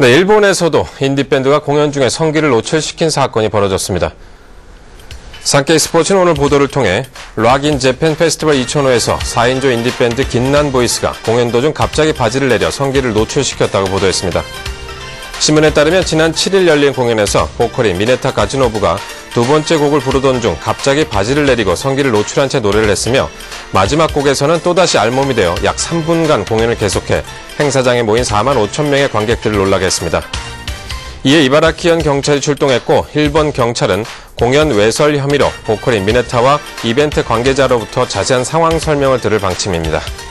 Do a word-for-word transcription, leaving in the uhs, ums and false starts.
네, 일본에서도 인디밴드가 공연 중에 성기를 노출시킨 사건이 벌어졌습니다. 산케이 스포츠는 오늘 보도를 통해 락인 재팬 페스티벌 이천오에서 사 인조 인디밴드 긴난 보이스가 공연 도중 갑자기 바지를 내려 성기를 노출시켰다고 보도했습니다. 신문에 따르면 지난 칠 일 열린 공연에서 보컬인 미네타 가즈노부가 두 번째 곡을 부르던 중 갑자기 바지를 내리고 성기를 노출한 채 노래를 했으며 마지막 곡에서는 또다시 알몸이 되어 약 삼 분간 공연을 계속해 행사장에 모인 사만 오천 명의 관객들을 놀라게 했습니다. 이에 이바라키현 경찰이 출동했고 일본 경찰은 공연 외설 혐의로 보컬인 미네타와 이벤트 관계자로부터 자세한 상황 설명을 들을 방침입니다.